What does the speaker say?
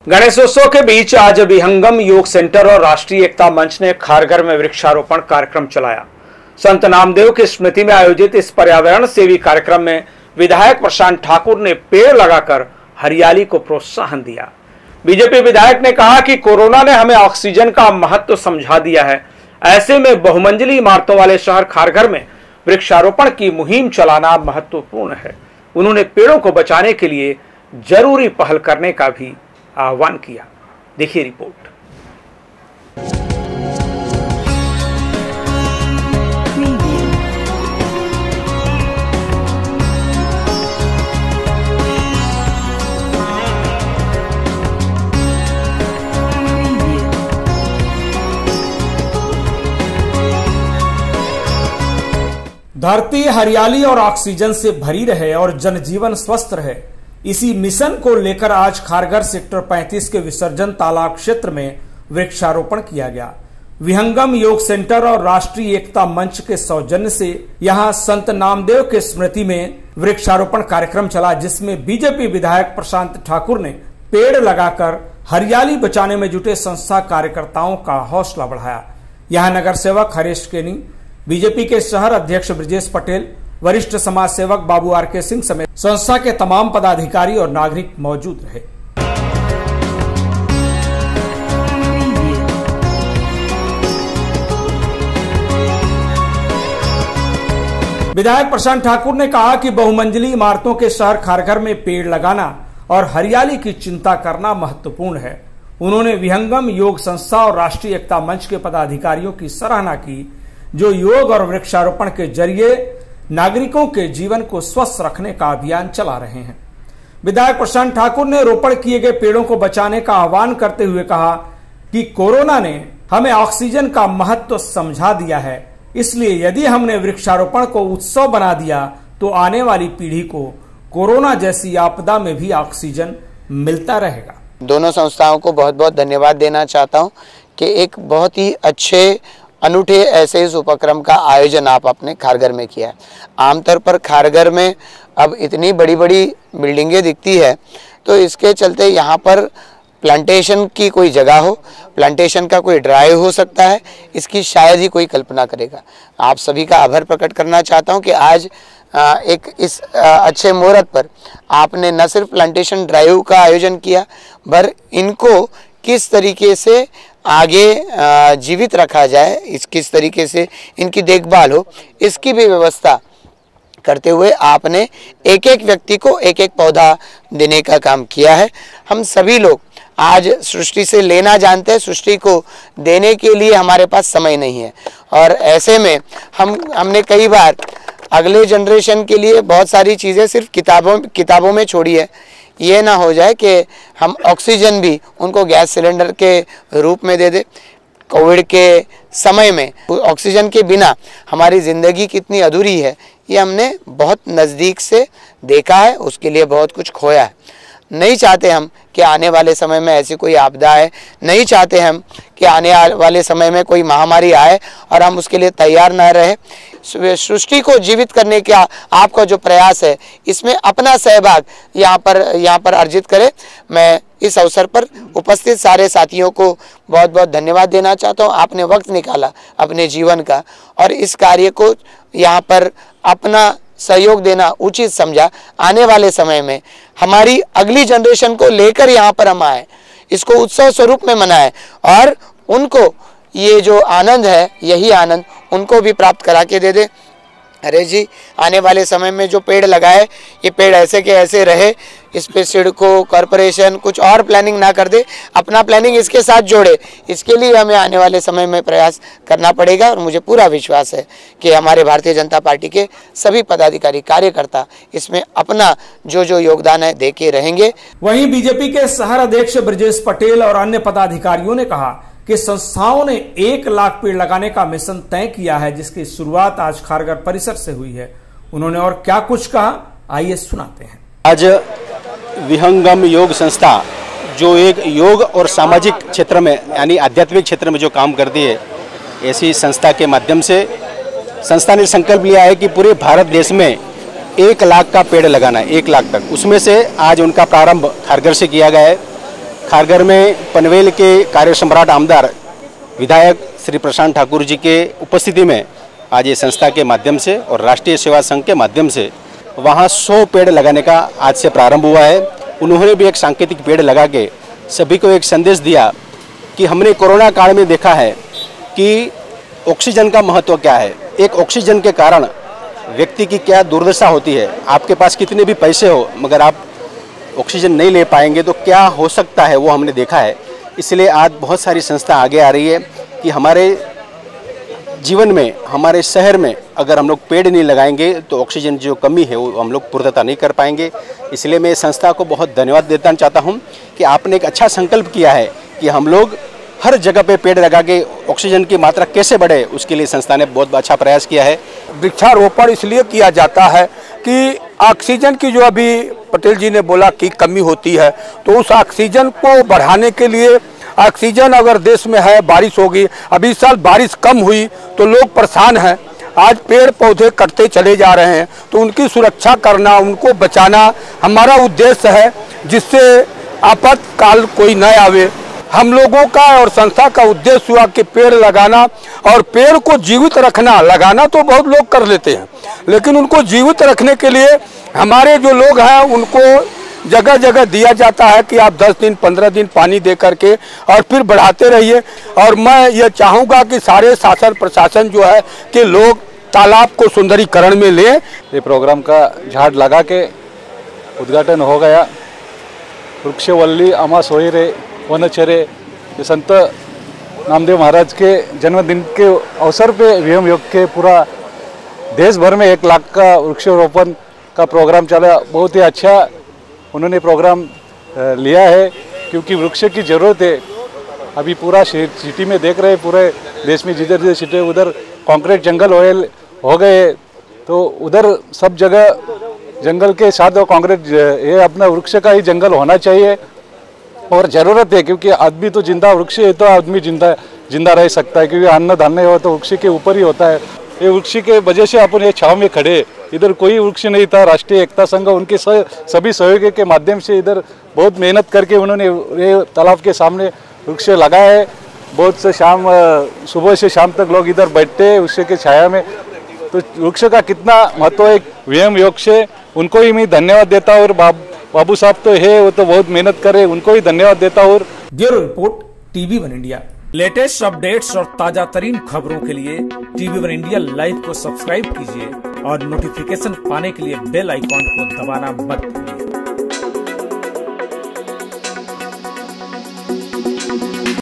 गणेशोत्सव के बीच आज विहंगम योग सेंटर और राष्ट्रीय एकता मंच ने खारघर में वृक्षारोपण कार्यक्रम चलाया। संत नामदेव की स्मृति में आयोजित इस पर्यावरण सेवी कार्यक्रम में विधायक प्रशांत ठाकुर ने पेड़ लगाकर हरियाली को प्रोत्साहन दिया। बीजेपी विधायक ने कहा कि कोरोना ने हमें ऑक्सीजन का महत्व समझा दिया है। ऐसे में बहुमंजिली इमारतों वाले शहर खारघर में वृक्षारोपण की मुहिम चलाना महत्वपूर्ण है। उन्होंने पेड़ों को बचाने के लिए जरूरी पहल करने का भी आह्वान किया। देखिए रिपोर्ट। धरती हरियाली और ऑक्सीजन से भरी रहे और जनजीवन स्वस्थ रहे, इसी मिशन को लेकर आज खारघर सेक्टर 35 के विसर्जन तालाब क्षेत्र में वृक्षारोपण किया गया। विहंगम योग सेंटर और राष्ट्रीय एकता मंच के सौजन्य से यहां संत नामदेव के स्मृति में वृक्षारोपण कार्यक्रम चला, जिसमें बीजेपी विधायक प्रशांत ठाकुर ने पेड़ लगाकर हरियाली बचाने में जुटे संस्था कार्यकर्ताओं का हौसला बढ़ाया। यहाँ नगर सेवक हरीश केनी, बीजेपी के शहर अध्यक्ष ब्रजेश पटेल, वरिष्ठ समाज सेवक बाबू आर.के. सिंह समेत संस्था के तमाम पदाधिकारी और नागरिक मौजूद रहे। विधायक प्रशांत ठाकुर ने कहा कि बहुमंजिली इमारतों के शहर खारघर में पेड़ लगाना और हरियाली की चिंता करना महत्वपूर्ण है। उन्होंने विहंगम योग संस्था और राष्ट्रीय एकता मंच के पदाधिकारियों की सराहना की, जो योग और वृक्षारोपण के जरिए नागरिकों के जीवन को स्वस्थ रखने का अभियान चला रहे हैं। विधायक प्रशांत ठाकुर ने रोपण किए गए पेड़ों को बचाने का आह्वान करते हुए कहा कि कोरोना ने हमें ऑक्सीजन का महत्व समझा दिया है, इसलिए यदि हमने वृक्षारोपण को उत्सव बना दिया तो आने वाली पीढ़ी को कोरोना जैसी आपदा में भी ऑक्सीजन मिलता रहेगा। दोनों संस्थाओं को बहुत बहुत धन्यवाद देना चाहता हूँ कि एक बहुत ही अच्छे अनूठे ऐसे इस उपक्रम का आयोजन आप अपने खारघर में किया है। आमतौर पर खारघर में अब इतनी बड़ी बड़ी बिल्डिंगें दिखती है, तो इसके चलते यहाँ पर प्लांटेशन की कोई जगह हो, प्लांटेशन का कोई ड्राइव हो सकता है, इसकी शायद ही कोई कल्पना करेगा। आप सभी का आभार प्रकट करना चाहता हूँ कि आज एक इस अच्छे मुहूर्त पर आपने न सिर्फ प्लांटेशन ड्राइव का आयोजन किया, पर इनको किस तरीके से आगे जीवित रखा जाए, किस तरीके से इनकी देखभाल हो, इसकी भी व्यवस्था करते हुए आपने एक एक व्यक्ति को एक एक पौधा देने का काम किया है। हम सभी लोग आज सृष्टि से लेना जानते हैं, सृष्टि को देने के लिए हमारे पास समय नहीं है, और ऐसे में हमने कई बार अगले जनरेशन के लिए बहुत सारी चीज़ें सिर्फ किताबों में छोड़ी है। ये ना हो जाए कि हम ऑक्सीजन भी उनको गैस सिलेंडर के रूप में दे दे। कोविड के समय में ऑक्सीजन के बिना हमारी ज़िंदगी कितनी अधूरी है, ये हमने बहुत नज़दीक से देखा है, उसके लिए बहुत कुछ खोया है। नहीं चाहते हम कि आने वाले समय में ऐसी कोई आपदा आए, नहीं चाहते हम कि आने वाले समय में कोई महामारी आए और हम उसके लिए तैयार न रहे। सृष्टि को जीवित करने का आपका जो प्रयास है, इसमें अपना सहभाग यहाँ पर अर्जित करें। मैं इस अवसर पर उपस्थित सारे साथियों को बहुत बहुत धन्यवाद देना चाहता हूँ। आपने वक्त निकाला अपने जीवन का और इस कार्य को यहाँ पर अपना सहयोग देना उचित समझा। आने वाले समय में हमारी अगली जनरेशन को लेकर यहाँ पर हम आए, इसको उत्सव स्वरूप में मनाएं और उनको ये जो आनंद है, यही आनंद उनको भी प्राप्त करा के दे दे। अरे जी, आने वाले समय में जो पेड़ लगाए, ये पेड़ ऐसे के ऐसे रहे, इस पे सिडको कॉरपोरेशन कुछ और प्लानिंग ना कर दे, अपना प्लानिंग इसके साथ जोड़े। इसके लिए हमें आने वाले समय में प्रयास करना पड़ेगा और मुझे पूरा विश्वास है कि हमारे भारतीय जनता पार्टी के सभी पदाधिकारी कार्यकर्ता इसमें अपना जो योगदान है दे के रहेंगे। वहीं बीजेपी के शहर अध्यक्ष ब्रजेश पटेल और अन्य पदाधिकारियों ने कहा कि संस्थाओं ने 1 लाख पेड़ लगाने का मिशन तय किया है, जिसकी शुरुआत आज खारघर परिसर से हुई है। उन्होंने और क्या कुछ कहा, आइए सुनाते हैं। आज विहंगम योग संस्था जो एक योग और सामाजिक क्षेत्र में यानी आध्यात्मिक क्षेत्र में जो काम करती है, ऐसी संस्था के माध्यम से संस्था ने संकल्प लिया है कि पूरे भारत देश में 1 लाख का पेड़ लगाना है, 1 लाख तक। उसमें से आज उनका प्रारंभ खारघर से किया गया है। खारघर में पनवेल के कार्य सम्राट आमदार विधायक श्री प्रशांत ठाकुर जी के उपस्थिति में आज ये संस्था के माध्यम से और राष्ट्रीय सेवा संघ के माध्यम से वहाँ 100 पेड़ लगाने का आज से प्रारंभ हुआ है। उन्होंने भी एक सांकेतिक पेड़ लगा के सभी को एक संदेश दिया कि हमने कोरोना काल में देखा है कि ऑक्सीजन का महत्व क्या है। एक ऑक्सीजन के कारण व्यक्ति की क्या दुर्दशा होती है। आपके पास कितने भी पैसे हो मगर आप ऑक्सीजन नहीं ले पाएंगे तो क्या हो सकता है, वो हमने देखा है। इसलिए आज बहुत सारी संस्था आगे आ रही है कि हमारे जीवन में, हमारे शहर में अगर हम लोग पेड़ नहीं लगाएंगे तो ऑक्सीजन जो कमी है वो हम लोग पूर्तता नहीं कर पाएंगे। इसलिए मैं इस संस्था को बहुत धन्यवाद देना चाहता हूँ कि आपने एक अच्छा संकल्प किया है कि हम लोग हर जगह पे पेड़ लगा के ऑक्सीजन की मात्रा कैसे बढ़े, उसके लिए संस्था ने बहुत अच्छा प्रयास किया है। वृक्षारोपण इसलिए किया जाता है कि ऑक्सीजन की जो अभी पटेल जी ने बोला कि कमी होती है, तो उस ऑक्सीजन को बढ़ाने के लिए ऑक्सीजन अगर देश में है, बारिश होगी, अभी इस साल बारिश कम हुई तो लोग परेशान हैं। आज पेड़ पौधे कटते चले जा रहे हैं, तो उनकी सुरक्षा करना, उनको बचाना हमारा उद्देश्य है, जिससे आपातकाल कोई न आवे। हम लोगों का और संस्था का उद्देश्य हुआ कि पेड़ लगाना और पेड़ को जीवित रखना। लगाना तो बहुत लोग कर लेते हैं, लेकिन उनको जीवित रखने के लिए हमारे जो लोग हैं उनको जगह जगह दिया जाता है कि आप 10 दिन 15 दिन पानी दे करके और फिर बढ़ाते रहिए। और मैं ये चाहूँगा कि सारे शासन प्रशासन जो है कि लोग तालाब को सुंदरीकरण में लें। ये प्रोग्राम का झाड़ लगा के उद्घाटन हो गया। वृक्षवल्ली अमा सोयरे वनचरे, ये संत नामदेव महाराज के जन्मदिन के अवसर पे विहंगम योग के पूरा देश भर में 1 लाख का वृक्षारोपण का प्रोग्राम चला। बहुत ही अच्छा उन्होंने प्रोग्राम लिया है, क्योंकि वृक्ष की ज़रूरत है। अभी पूरा सिटी में देख रहे हैं, पूरे देश में जिधर जिधर सिटी उधर कंक्रीट जंगल हो गए, तो उधर सब जगह जंगल के साथ वो कंक्रीट, ये अपना वृक्ष का ही जंगल होना चाहिए और ज़रूरत है। क्योंकि आदमी तो जिंदा, वृक्ष है तो आदमी जिंदा रह सकता है, क्योंकि अन्न धान्य हो तो वृक्ष के ऊपर ही होता है। ये वृक्ष के वजह से अपन ये छाँव में खड़े, इधर कोई वृक्ष नहीं था। राष्ट्रीय एकता संघ उनके सभी सहयोगी के माध्यम से इधर बहुत मेहनत करके उन्होंने ये तालाब के सामने वृक्ष लगाया है। बहुत से सुबह से शाम तक लोग इधर बैठते हैं वृक्ष के छाया में। तो वृक्ष का कितना महत्व है विहंगम योग से, उनको ही मैं धन्यवाद देता हूँ। और बाबू साहब तो है, वो तो बहुत मेहनत करे, उनको ही धन्यवाद देता हूँ। Bureau report TV1 India. Latest updates और ताजा तरीन खबरों के लिए TV1 इंडिया लाइव को सब्सक्राइब कीजिए और नोटिफिकेशन पाने के लिए बेल आइकॉन को दबाना मत भूलिए।